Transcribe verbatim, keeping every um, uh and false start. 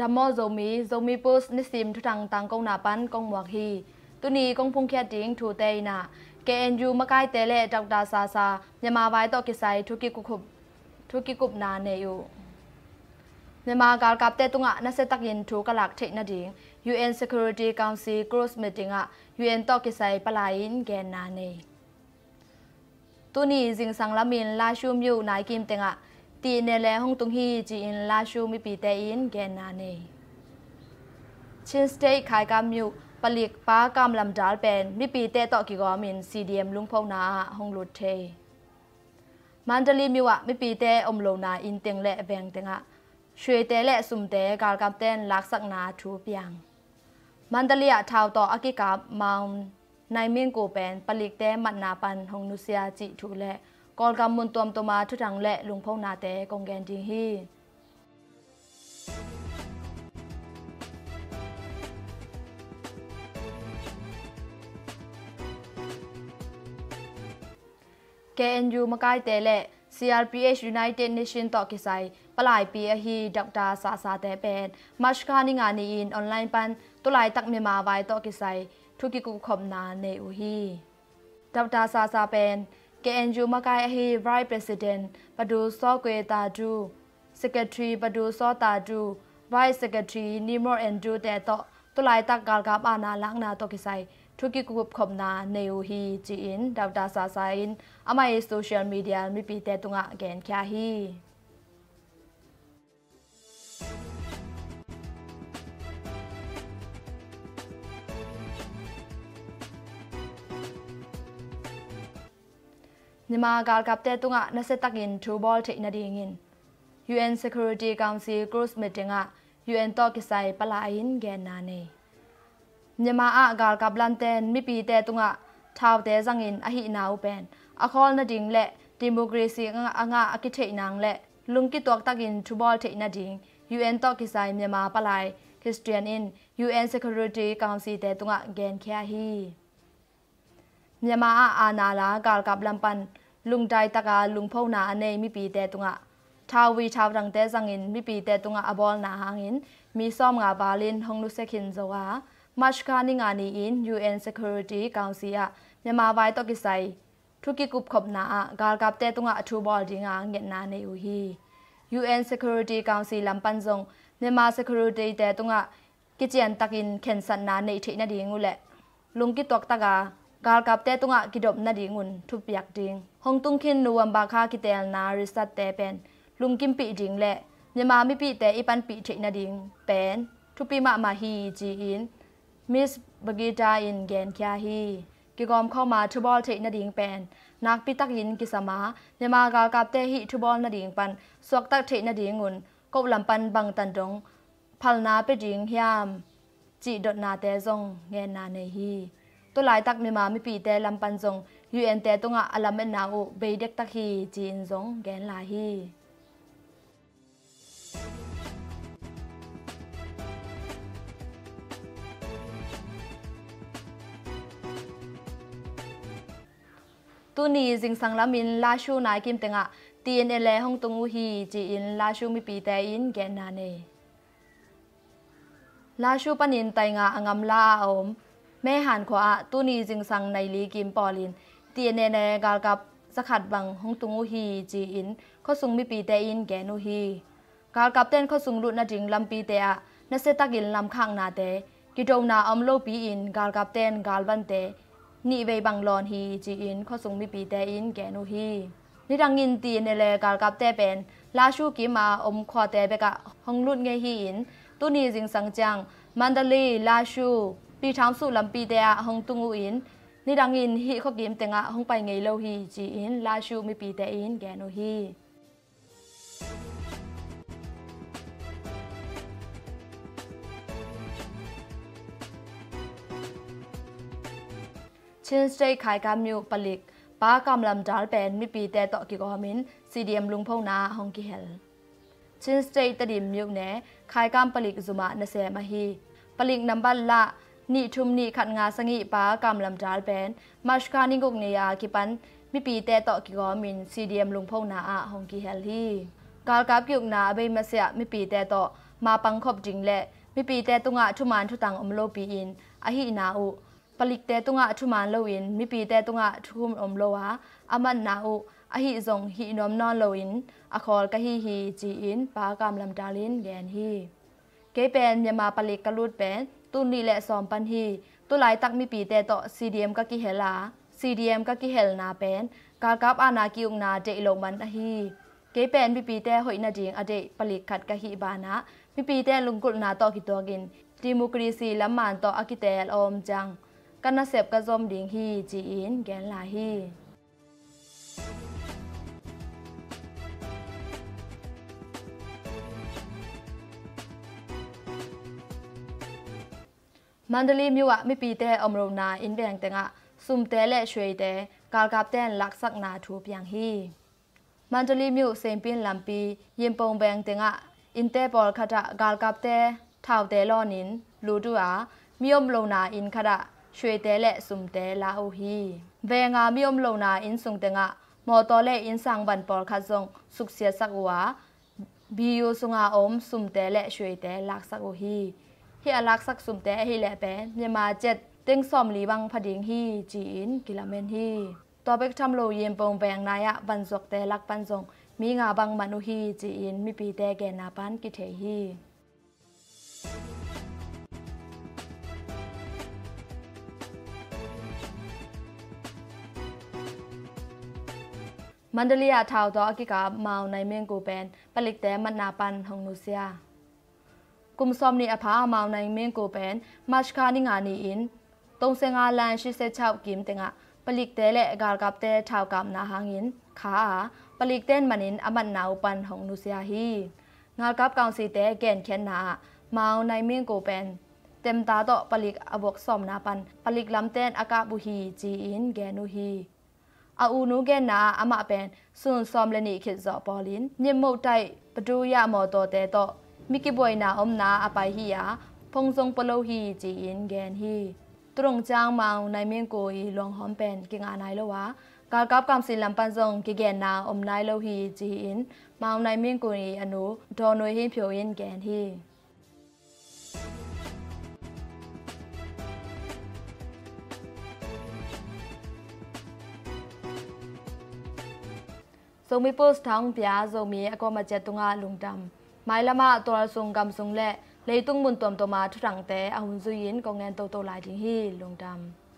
มอโซมีโซมีปุสนิสิมทุทังตังกงนาปันกงหมวกฮีตุนีกงพุงแค่ดิ้งทูเตยนาเกเอ็นยูมาไกเตเลดักดาซาซายามาไว้ต่อกิไซทุกิกุบทุกิกุบนาเนยูเนมากาลกับเตตุงะนัสตักยินทูกลักเทนดิ้ง ยู เอ็น Security Council Close Meeting อะ ยู เอ็น ต่อกิไซปลายินแกนนาเนตุนีจิงสังละมินลาชูมยูนายกิมเตงะตีเนเลหงตุงฮีจีอินลาชูมิปีเตอินแกนนาเนชินสเตย์ขายกำยูปลิกป้ากำลำดาลเป็นมิปีเตต่อกิกอมินซีดีเอ็มลุงพงนาหงลุดเทมันจะลีมิวะมิปีเตอมโลนาอินเตงเละแบงเตงะช่วยเตเละสุมเตกาลกำเต้นลักสักนาทูเปียงมันจะเลียทาวต่ออากิกาบมาในเมียงกูเป็นปลิกเตมันนาปันหงนุเซียจิทูเละกอลกำมุนตัวมตัวมาทุทังเละลุงพงนาเตกงแกนจิงฮีเก เอ็น ยู มาไกเตเล ซี อาร์ พี เอช United Nation ต่อกิไซปลายปีอฮีดอกดาซาซาเตเป็นมัชคานิงานีอินออนไลน์ปันตุลายตักเมมาไว้ต่อกิไซทุกิกุคมนาเนอุฮีดอกดาซาซาเป็นเก เอ็น ยู มาไกอฮี Vice President ปดูซอเกตาจู Secretary ปดูซอตาจู Vice Secretary นิโมเอนจูเตต่อตุลายตักกาลกับอานาลังนาต่อกิไซทุกิกุบขบนาเนวฮีจีอินดาวดาซาไซน์อามาโซเชียลมีเดียมีปีเตตุงะแกนแคฮีนิมากาลกับเตตุงะนัสตักินทูบอลเทนาดีงิน ยู เอ็น Security Council Close Meeting อะ ยู เอ็น ต่อกิไซปลาอินแกนนาเนเนมาอากาลกับลันเตนมิปีเตตุงะทาวเตจังอินอหินาอุเป็นอคอลนาดิงเละดิโมกรีซีงะงะอกิเทนางเละลุงกิตวกตักินทูบอลเทนาดิง ยู เอ็น ต่อกิไซเนมาปลายคริสเตียนอิน ยู เอ็น Security Council เตตุงะแกนแคฮีเนมาอานาลากาลกับลัมปันลุงไดตะกาลุงพนาเนมิปีเตตุงะทาวีทาวดังเตจังอินมิปีเตตุงะอบอลนาหางอินมีซ้อมงาบาลินฮงลุเซคินโซวามัชคานิงานีอิน ยู เอ็น Security Council อะเนมาไว้ต่อกิไซทุกิกุบขบนากาลกับเตตุงะทูบอลดิงาเงนาเนอุฮี ยู เอ็น Security Council ลำปันซงเนมา Security เตตุงะกิเจียนตักินเข็นสันนาเนทินาดิงูเละลุงกิตวกตะกากาลกับเตตุงะกิดบนาดิงุนทุบยักดิงฮงตุงคินนูวัมบาคากิเตลนาริสัตเตเป็นลุงกิมปีดิงเละเนมามิปีเตอีปันปีทินาดิงเป็นทุปีมามาฮีจีอินมิสบกีตาอินแกนแคฮีกิกอมเข้ามาทูบอลเทนาดิงเป็นนักปิตักยินกิสมาเนมากาลกับเตหิทูบอลนาดิงปันสวกตักเทนาดิงุนกบลำปันบังตันดงพัลนาเปดิงฮยามจีดนาเตซงเงนาเนฮีตัวลายตักเนมามิปีเตลำปันซง ยู เอ็น เตตุงะอลัมเมนาอุเบเด็กตักฮีจีนซงแกนลาฮีตุนีจิงสังละมินลาชูนายกิมเตงะตีเนเลหงตุงอุฮีจีอินลาชูมิปีเตอินแกนนาเนลาชูปนินไตงะองามลาอมแม่หันขวาตุนีจิงสังในลีกิมปอลินตีเนเนกาลกับสขัดบังหงตุงอุฮีจีอินข้อสุงมิปีเตอินแกนุฮีกาลกับเต้นข้อสุงลุนาจิงลำปีเตอะนเซตักินลำข้างนาเตกิโดนาอมโลปีอินกาลกับเต้นกาลบันเตนี่เวบังลอนฮีจีอินข้อสุงมิปีเตอินแกนุฮีนี่ดังอินตีเนเลกาลกับเตเป็นลาชูกิมาอมขอเตเบกะหงลุดเงฮีอินตุนีจิงสังจังมันดาลีลาชูปีทามสุลำปีเตอะหงตุงอุอินนี่ดังอินฮีข้อกิมเตงะหงไปไงโลฮีจีอินลาชูมิปีเตอินแกนุฮีชินสเตย์ขายกามิวปลิกป้ากำลำดาลเป็นมิปีเตต่อกิกอมินซีดีเอ็มลุงพงนาฮงกิเฮลชินสเตย์ตดิมมิวเนขายกามปลิกซุมาเนเซมาฮีปลิกนัมบัลละนี่ทุมนี่ขัดงาสังอีป้ากำลำดาลเป็นมาชคานิงกเนียกิปันมิปีเตต่อกิกอมินซีดีเอ็มลุงพงนาฮงกิเฮลฮีกาลกับกิกนาเบมาเสียมิปีเตต่อมาปังขบจริงแหละมีปีแต่ตุงะทุมานทุตังอมโลปีอินอหินาอุปลิกแต่ตุงะทุมานโลอินมีปีแต่ตุงะทุมอมโลวาอามันนาอุอหิซงหินอมนอนโลอินอคอลกะหิฮีจีอินปากามลำดาลินแกนฮีเกเป็นยามาปลิกกะลุดเป็นตุนีและซอมปันฮีตุหลายตักมีปีแต่ต่อ ซี ดี เอ็ม กะกิเฮลา ซี ดี เอ็ม กะกิเฮลนาเป็นกากับอานากิอุงนาเจโลมันอหีเกเป็นมีปีแต่หอยนาจิงอเดปลิกขัดกะหิบานะมีปีแต่ลุงกุลนาต่อกิตัวกินดิโมคราซีละมันต่ออากิเตลอมจังกันนาเสพกะซอมดิงฮีจีอินแกนลาฮีมันเดลีมิวะมีปีแต่อมโรนาอินเบียงเตงะซุมแต่และช่วยแต่กาลกับแต่ลักสักนาทูเปียงฮีมันเดลีมิวเซมปินลัมปียิมปงแบงเตงะอินเตปอลคาตะกาลกับแต่ท้าวแต่ลอนินลูดูอามิยมโลนาอินคาดะช่วยแต่และซุมแต่ลาโอฮีเวงามิยมโลนาอินซุงเตงะมอตอและอินสังบันปอลคาซงสุกเสียสักวาบิยูซุงอาอมซุมแต่และช่วยแต่ลักสักโอฮีที่อลักสักสุมแต่ให้แหละแปนยามาเจ็ดเต็งซอมลีบังพดิงฮีจีอินกิลาเมนฮีต่อไปทำโลเยมปงแปงนายะบันซกแต่ลักปันซงมีงาบังมนุฮีจีอินมีปีแต่แกนาปันกิเทฮีมันเดลียทาวต่ออากิกาเมาในเมียงกูเป็นผลิตแต่มันนาปันฮงนูเซียกุมซอมนีอภาเมาในเมียงกูเป็นมาชคานิงานีอินตรงเซงาแลนชิเซชาวกิมเตงะผลิตแต่และกาลกับแต่ทาวกับนาหางินขาผลิตเต้นมันินอมันนาวปันฮงนูเซียฮีงาลกับกางสีแต่แกนเขียนนาเมาในเมียงกูเป็นเต็มตาต่อผลิตอบวกซอมนาปันผลิตลำเต้นอากาบุฮีจีอินแกนูฮีอาอูนูแกนาอามาเป็นส่วนซอมเลนีขิดจอปอลินยิมโมไตปดูยามอโตเตโตมิกิบวยนาอมนาอไปฮียาพงทรงปโลฮีจีอินแกนฮีตรงจางเมาในเมียงโกยลวงหอมเป็นกิงอานายละวะกากับกำสิลำปันทรงกิแกนนาอมนายโลฮีจีอินเมาในเมียงโกยอนุดอนวยฮิเพียวอินแกนฮีทรงมีโพสต์ทางพิอาทรงมีอากมาเจตุงาลุงดำไม้ละมาตัวทรงกำทรงและเลยตุ้งมุนตัวตัวมาทุรังแต่อาหุนซุยินกองเงินโตโตหลายทิ้งฮีลุงดำ